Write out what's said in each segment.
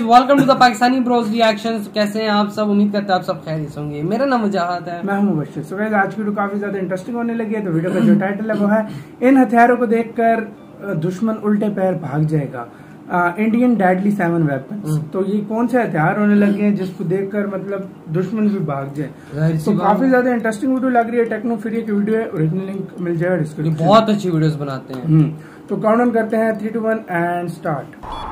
Welcome to the Pakistani bros reactions. कैसे हैं आप सब? उम्मीद करते हैं आप सब खैरियत से होंगे। मेरा नाम मुजाहिद है। मैं हूं मुबश्शिर। सो गाइस, आज की वीडियो काफी ज्यादा इंटरेस्टिंग होने लगी है। तो वीडियो का जो टाइटल है वो है इन हथियारों को देखकर दुश्मन उल्टे पैर भाग जाएगा, इंडियन डेडली 7 वेपन्स। तो ये कौन से हथियार होने लगे हैं जिसको देखकर मतलब दुश्मन भी भाग जाए। तो काफी ज्यादा इंटरेस्टिंग वीडियो लग रही है। टेक्नो फ्री की वीडियो है, ओरिजिनल लिंक मिल जाएगा डिस्क्रिप्शन। बहुत अच्छी वीडियोस बनाते हैं। तो काउंटडाउन करते हैं 3, 2, 1 एंड स्टार्ट।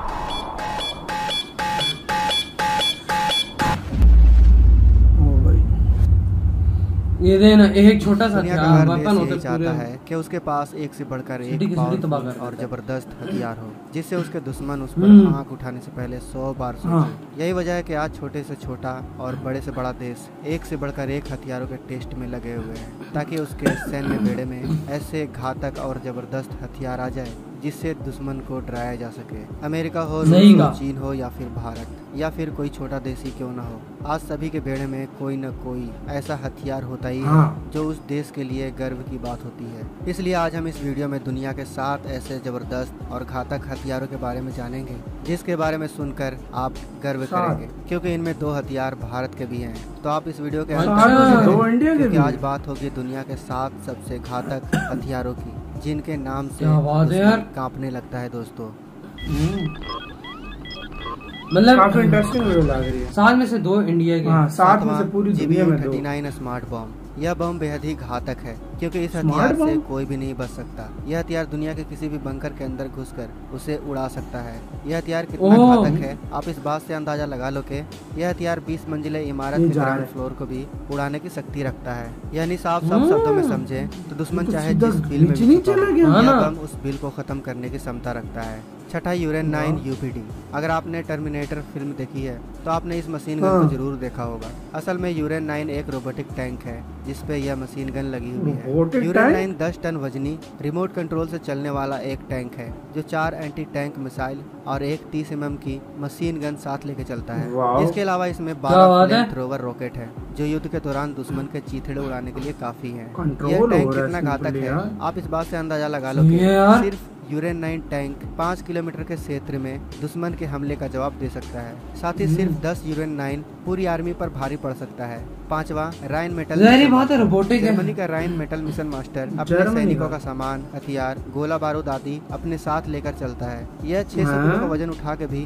ये देना एक छोटा सा वेपन चाहता है कि उसके पास एक से बढ़कर एक पावरफुल और जबरदस्त हथियार हो जिससे उसके दुश्मन उस पर आंख उठाने से पहले 100 बार सोचे। यही वजह है कि आज छोटे से छोटा और बड़े से बड़ा देश एक से बढ़कर एक हथियारों के टेस्ट में लगे हुए हैं ताकि उसके सैन्य बेड़े में ऐसे घातक और जबरदस्त हथियार आ जाए जिससे दुश्मन को डराया जा सके। अमेरिका हो, चीन हो या फिर भारत या फिर कोई छोटा देश ही क्यों ना हो, आज सभी के बेड़े में कोई न कोई ऐसा हथियार होता ही है जो उस देश के लिए गर्व की बात होती है। इसलिए आज हम इस वीडियो में दुनिया के 7 ऐसे जबरदस्त और घातक हथियारों के बारे में जानेंगे जिसके बारे में सुनकर आप गर्व करेंगे, क्योंकि इनमें 2 हथियार भारत के भी हैं। तो आप इस वीडियो के क्योंकि आज बात होगी दुनिया के 7 सबसे घातक हथियारों की जिनके नाम से कांपने लगता है। दोस्तों मतलब काफी इंटरेस्टिंग वीडियो लग रही है। 7 में से 2 इंडिया के। 7 में से पूरी दुनिया में 39 स्मार्ट बम। यह बम बेहद ही घातक है क्योंकि इस हथियार से कोई भी नहीं बच सकता। यह हथियार दुनिया के किसी भी बंकर के अंदर घुसकर उसे उड़ा सकता है। यह हथियार कितना घातक है आप इस बात से अंदाजा लगा लो कि यह हथियार 20 मंजिले इमारत के ग्राउंड फ्लोर को भी उड़ाने की शक्ति रखता है। यानी साफ शब्दों में समझे तो दुश्मन चाहे जिस बिल में यह बम उस बिल को खत्म करने की क्षमता रखता है। छठा यूरेन 9 यूपीडी। अगर आपने टर्मिनेटर फिल्म देखी है तो आपने इस मशीन गन को जरूर देखा होगा। असल में यूरेन 9 एक रोबोटिक टैंक है जिसपे यह मशीन गन लगी हुई है। यूरेन 9 10 टन वजनी रिमोट कंट्रोल से चलने वाला एक टैंक है जो 4 एंटी टैंक मिसाइल और एक 30 mm की मशीन गन साथ लेके चलता है। इसके अलावा इसमें 12 थ्रोवर रॉकेट है जो युद्ध के दौरान दुश्मन के चीथड़े उड़ाने के लिए काफी है। यह टैंक कितना घातक है आप इस बात से अंदाजा लगा लो कि सिर्फ यूरेन 9 टैंक 5 किलोमीटर के क्षेत्र में दुश्मन के हमले का जवाब दे सकता है। साथ ही सिर्फ 10 यूरेन 9 पूरी आर्मी पर भारी पड़ सकता है। 5वां राइन मेटल। जर्मनी का राइन मेटल मिशन मास्टर अपने सैनिकों का सामान, हथियार, गोला बारूद आदि अपने साथ लेकर चलता है। यह 600 किलो का वजन उठा के भी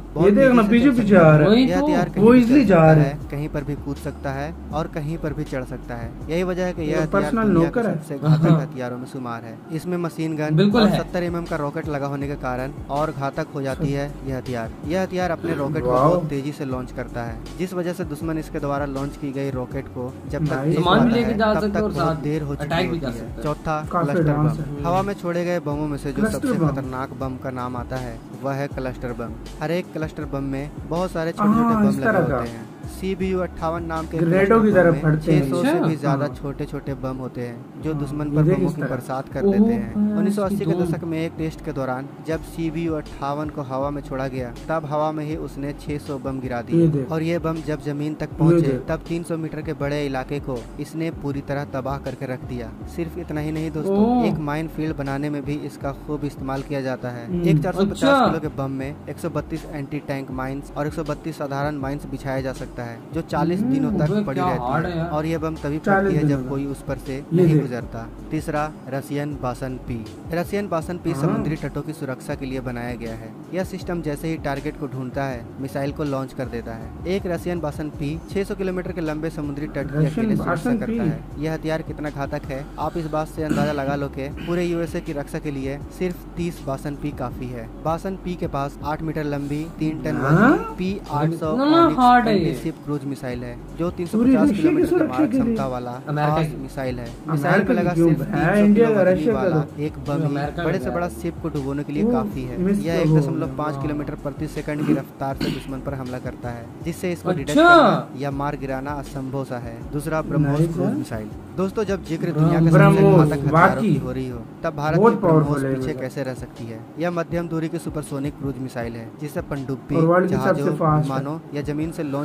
यह हथियार कहीं पर भी कूद सकता है और कहीं पर भी चढ़ सकता है। यही वजह है कि यह हथियार सबसे घातक हथियारों में शुमार है। इसमें मशीन गन और 70 mm का रॉकेट लगा होने के कारण और घातक हो जाती है यह हथियार। यह हथियार अपने रॉकेट को बहुत तेजी से लॉन्च करता है जिस वजह से दुश्मन इसके द्वारा लॉन्च की गई रॉकेट को जब तक बहुत देर हो चुकी होती है। चौथा क्लस्टर बम। हवा में छोड़े गए बमों में से जो सबसे खतरनाक बम का नाम आता है वह है क्लस्टर बम। हर एक क्लस्टर बम में बहुत सारे छोटे छोटे बम लगे होते हैं। CBU 58 नाम के 600 से भी ज्यादा छोटे छोटे बम होते हैं जो दुश्मन पर बमों की बरसात कर देते हैं। 1980 के दशक में एक टेस्ट के दौरान जब CBU 58 को हवा में छोड़ा गया तब हवा में ही उसने 600 बम गिरा दिए और ये बम जब जमीन तक पहुंचे तब 300 मीटर के बड़े इलाके को इसने पूरी तरह तबाह करके रख दिया। सिर्फ इतना ही नहीं दोस्तों, एक माइन फील्ड बनाने में भी इसका खूब इस्तेमाल किया जाता है। एक 450 किलो के बम में 132 एंटी टैंक माइंस और 132 साधारण माइंस बिछाया जा सकता है जो 40 दिनों तक पड़ी रहती है और यह बम तभी फटती है जब कोई उस पर से नहीं गुजरता। तीसरा रशियन बासन पी। रशियन बासन पी समुद्री तटों की सुरक्षा के लिए बनाया गया है। यह सिस्टम जैसे ही टारगेट को ढूंढता है मिसाइल को लॉन्च कर देता है। एक रशियन बासन पी 600 किलोमीटर के लंबे समुद्री तट की अकेले सुरक्षा करता है। यह हथियार कितना घातक है आप इस बात से अंदाजा लगा लो कि पूरे USA की रक्षा के लिए सिर्फ 30 बासन पी काफी है। बासन पी के पास 8 मीटर लंबी 3 टन वजनी P800 क्रूज मिसाइल है जो 350 किलोमीटर मारक क्षमता वाला मिसाइल है। मिसाइल पे लगा सिर्फ 300 किलो वाला एक बम ही बड़े से बड़ा शिप को डुबोने के लिए काफी है। यह 1.5 किलोमीटर प्रति सेकंड की रफ्तार से दुश्मन पर हमला करता है जिससे इसको डिटेक्ट करना या मार गिराना असंभव सा है। दूसरा ब्रह्मोस क्रूज मिसाइल। दोस्तों जब जिक्र दुनिया के सबसे घातक हथियारों की हो रही हो तब भारत की ब्रह्मोस पीछे कैसे रह सकती है। यह मध्यम दूरी की सुपरसोनिक क्रूज मिसाइल है जिसे पनडुब्बी, जहाजों, विमानों या जमीन से लॉन्च किया जा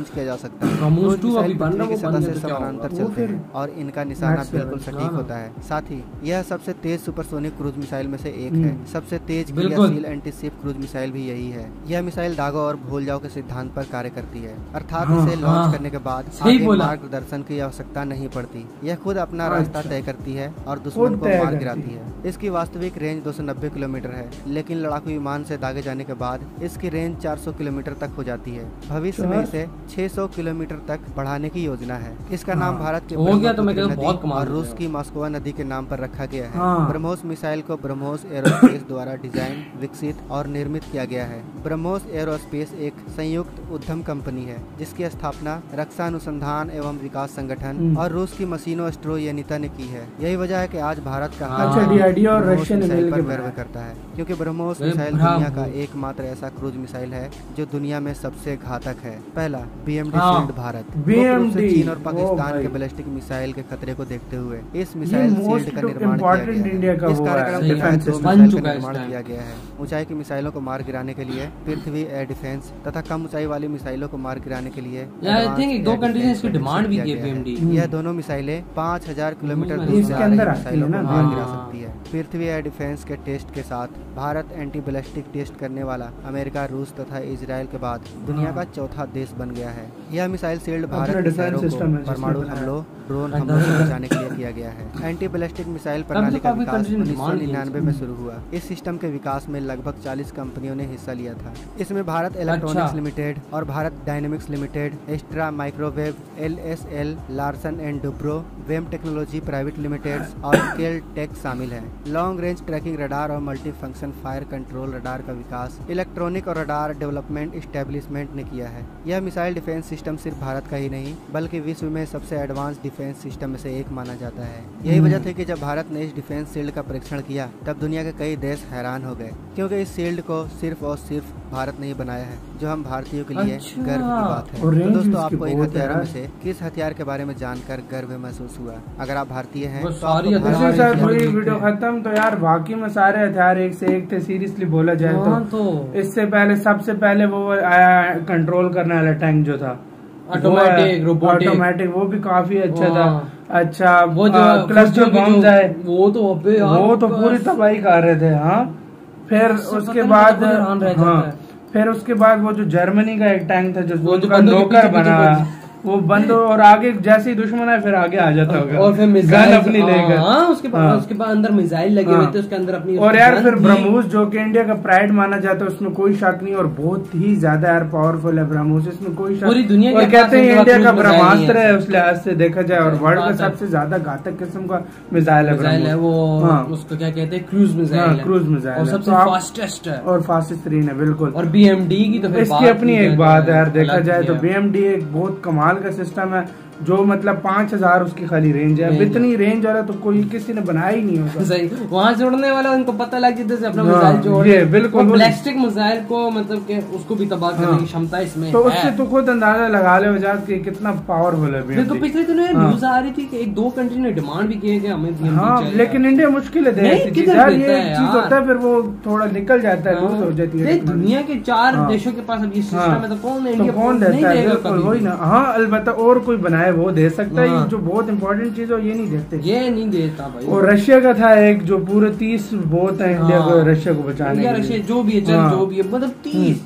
सकता है। ब्रह्मोस क्रूज 2 मिसाइल अभी बन रहा पृथ्वी है, के वो सतह बन से गया तो क्या समानांतर होगा? चलते हैं और इनका निशाना मैक्स बिल्कुल लेवल, सटीक हाँ। होता है। साथ ही यह सबसे तेज सुपरसोनिक क्रूज मिसाइल में से एक है। सबसे तेज बिल्कुल। क्रियाशील एंटी शिप क्रूज मिसाइल भी यही है। यह मिसाइल दागों और भूल जाओ के सिद्धांत पर कार्य करती है, अर्थात हाँ, इसे लॉन्च हाँ। करने के बाद सही आगे बोला। मार्गदर्शन की आवश्यकता नहीं पड़ती। यह खुद अपना रास्ता अच्छा। तय करती है और दुश्मन खुद को तय मार करती गिराती है। इसकी वास्तविक रेंज 290 किलोमीटर है, लेकिन लड़ाकू विमान से दागे जाने के बाद इसकी रेंज 400 किलोमीटर तक हो जाती है। भविष्य में इसे 600 किलोमीटर तक बढ़ाने की योजना है। इसका नाम हाँ। भारत के हो गया तो मैं ब्रह्मपुत्र कहता हूँ बहुत नदी कमाल और हो रूस गया। की मॉस्को नदी के नाम पर रखा गया है। हाँ। ब्रह्मोस मिसाइल को ब्रह्मोस एरोस्पेस द्वारा डिजाइन, विकसित और निर्मित किया गया है। ब्रह्मोस एरोस्पेस एक संयुक्त उद्यम कंपनी है जिसकी स्थापना रक्षा अनुसंधान एवं विकास संगठन और रूस की मशीनो स्ट्रोयनिता ने की है। यही वजह है कि आज भारत का हर अच्छा, नागरिक DRDO और ब्रह्मोस रशिया ने मिसाइल मिल पर के गर्व बनाया। करता है, क्योंकि ब्रह्मोस वे मिसाइल ब्रावो। दुनिया का एकमात्र ऐसा क्रूज मिसाइल है जो दुनिया में सबसे घातक है। पहला, BMD हाँ। शील्ड भारत। BMD, मुख्य रूप से चीन और ओ पाकिस्तान भाई। के बैलिस्टिक मिसाइल के खतरे को देखते हुए इस ये मिसाइल मोस्ट शील्ड का निर्माण किया इम्पोर्टेंट गया इंडिया का है। इस वो है, कार्यक्रम के सही तहत है, दो बन मिसाइल चुका का है इस निर्माण टाइम। किया गया है। ऊंचाई की मिसाइलों को मार गिराने के लिए पृथ्वी एयर डिफेंस तथा कम ऊंचाई वाली मिसाइलों को मार गिराने के लिए आई थिंक दो कंट्रीज ने इसकी डिमांड भी की है BMD। BMD। यह दोनों मिसाइलें 5000 किलोमीटर ये दूर इसके से आ अंदर रही आती है मिसाइलों ना, को मार हाँ। गिरा सकती है। पृथ्वी एयर डिफेंस के टेस्ट के साथ भारत एंटी बैलिस्टिक टेस्ट करने वाला अमेरिका, रूस तथा इजराइल के बाद दुनिया का चौथा देश बन गया है। यह मिसाइल शील्ड भारत के डिफेंस शहरों सिस्टम है को जिसमें परमाणु बनाया। हमलों, ड्रोन हमलों से बचाने के लिए किया गया है। एंटी बैलिस्टिक मिसाइल प्रणाली का काफी विकास कंट्री ने डिमांड की है 1999 में शुरू हुआ। इस सिस्टम के विकास में लगभग 40 कंपनियों ने हिस्सा लिया था। इसमें भारत इलेक्ट्रॉनिक्स अच्छा। लिमिटेड और Bharat dynamics limited, Astra microwave, LSL, Larsen and Toubro, Wem technology private limited और केल टेक शामिल है। लॉन्ग रेंज ट्रैकिंग रडार और multi function fire control radar का विकास इलेक्ट्रॉनिक और रडार डेवलपमेंट इस्टेब्लिशमेंट ने किया है। यह मिसाइल डिफेंस सिस्टम सिर्फ भारत का ही नहीं बल्कि विश्व में सबसे एडवांस डिफेंस सिस्टम में से एक माना जाता है। यही वजह थी कि जब भारत ने इस डिफेंस शील्ड का परीक्षण किया तब दुनिया के कई देश हैरान हो गए, क्योंकि इस शील्ड को सिर्फ और सिर्फ भारत ने ही बनाया है, जो हम भारतीयों के लिए अच्छा। गर्व की बात है। और तो रेंज दोस्तों, इसकी आपको इन बहुत है हथियारों में यार। से किस हथियार के बारे में जानकर गर्व महसूस हुआ? अगर आप भारतीय हैं वो तो सारी आपको हथियार इसके भारत साथ के हुई हथियार वीडियो खत्म। तो यार बाकी में सारे हथियार एक से एक थे, सीरियसली बोला जाए हाँ, तो तो इससे पहले सबसे पहले वो आया कंट्रोल करने वाला टैंक जो था ऑटोमेटिक, रोबोटिक। ऑटोमेटिक, वो भी काफी अच्छा था। हाँ। अच्छा, वो जो क्लस्टर बम्स आए, वो तो अबे यार, वो तो पूरी तबाही कर रहे थे। हाँ, फिर उससे उसके पता नहीं बाद कब हैरान रह जाता हाँ, है। फिर उसके बाद वो जो जर्मनी का एक टैंक था जो वो जो उनका बंदों के नौकर पीछे बना पीछे हुआ, वो बंद और आगे जैसे ही दुश्मन है फिर आगे आ जाता होगा और फिर गन मिसाइल अपनी लेकर। हाँ, उसके बाद हाँ। उसके बाद अंदर मिसाइल लगे हाँ। हुए थे, उसके अंदर अपनी और यार गन फिर थी। ब्रह्मोस जो कि इंडिया का प्राइड माना जाता है उसमें कोई शक नहीं, और बहुत ही ज्यादा यार पावरफुल है ब्रह्मोस, इसमें कोई शक। पूरी दुनिया के और कहते पास हैं उनके इंडिया पास का कोई मिसाइल ब्रह्मास्त्र नहीं है है। उस लिहाज से देखा जाए, और वर्ल्ड का बात है। सबसे ज्यादा घातक किस्म का मिसाइल है मिसाइल है वो। हाँ। उसको क्या कहते हैं, क्रूज मिसाइल हाँ, है। क्रूज मिसाइल और है। सबसे तो आप- फास्टेस्ट है। और फास्टेस्ट ट्रेन है बिल्कुल। और BMD की तो फिर इसकी बात अपनी ही एक क्या बात है यार, अलग देखा जाए ही तो है। BMD एक बहुत कमाल का सिस्टम है, जो मतलब 5000 उसकी खाली रेंज है। अब रेंज इतनी रेंज वाला तो कोई किसी ने बनाया ही नहीं होगा। सही, वहाँ से उड़ने वाला उनको पता लग जाता है अपना हाँ, मिसाइल जोड़, ये बिल्कुल वो- बैलिस्टिक मिसाइल को मतलब कि उसको भी तबाह करने हाँ। की क्षमता इसमें तो है। उससे तो खुद अंदाजा लगा ले वजह कि कितना पावरफुल है फिर तो BMD। पिछले दिनों हाँ। न्यूज आ रही थी कि एक दो कंट्री ने डिमांड भी किए कि हमें BMD हाँ, चाहिए। लेकिन इंडिया मुश्किल है दे नहीं, ऐसी चीज किधर यार, देता ये है चीज यार। होता है फिर वो थोड़ा निकल जाता है, लूज हो जाती है देख, टेक्नोलॉजी। दुनिया के 4 हाँ। देशों के पास अब ये सिस्टम हाँ। है, तो कौन तो इंडिया कौन नहीं देता है? देगा बिल्कुल कभी वही भी। ना। हाँ, अलबत्ता और कोई बनाए वो दे सकता है, हाँ। ये जो बहुत इंपॉर्टेंट चीज हो ये नहीं देते। ये नहीं देता भाई। और रशिया का था एक जो पूरे 30 बहुत है इंडिया हाँ। को, रशिया को बचाने इंडिया के रशिया लिए। जो भी है, चल हाँ। जो भी है, मतलब 30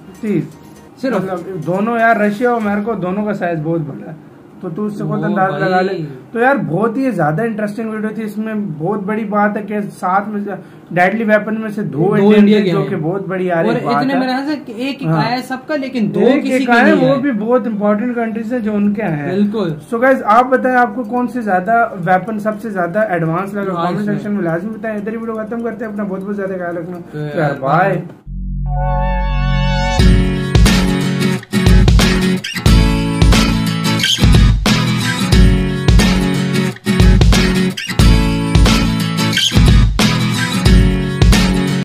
30 सिर्फ। मतलब दोनों यार, रशिया और अमेरिका दोनों का साइज बहुत बड़ा है, तो तू उससे खुद ओ अंदाज भाई। लगा ले। तो यार बहुत ही ज्यादा इंटरेस्टिंग वीडियो थी। इसमें बहुत बड़ी बात है कि साथ में डेडली वेपन में से दो इंडियन इंडिया थे, के जो हैं। कि बहुत बड़ी यार और एक बात इतने है। मेरे ख्याल से एक हाँ। आया है सबका, लेकिन दो एक किसी एक की आए, नहीं वो है। भी बहुत इंपॉर्टेंट कंट्रीज है जो उनके हैं। बिल्कुल। सो गाइस, आप बताएं आपको कौन से ज्यादा वेपन सबसे ज्यादा एडवांस लगा, हाँ, कमेंट इसमें। सेक्शन में लाजमी बताएं। इधर ही वीडियो खत्म करते हैं, अपना बहुत बहुत ज्यादा ख्याल रखना। यार, बाय।